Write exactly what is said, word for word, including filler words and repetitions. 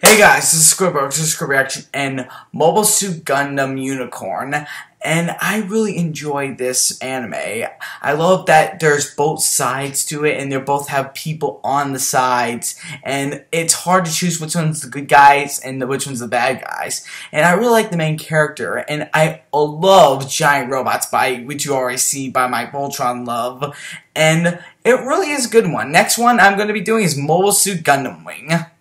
Hey guys, this is Squidward, this is Squid Reaction, and Mobile Suit Gundam Unicorn, and I really enjoy this anime. I love that there's both sides to it, and they both have people on the sides, and it's hard to choose which one's the good guys and which one's the bad guys. And I really like the main character, and I love giant robots, by which you already see by my Voltron love, and it really is a good one. Next one I'm going to be doing is Mobile Suit Gundam Wing.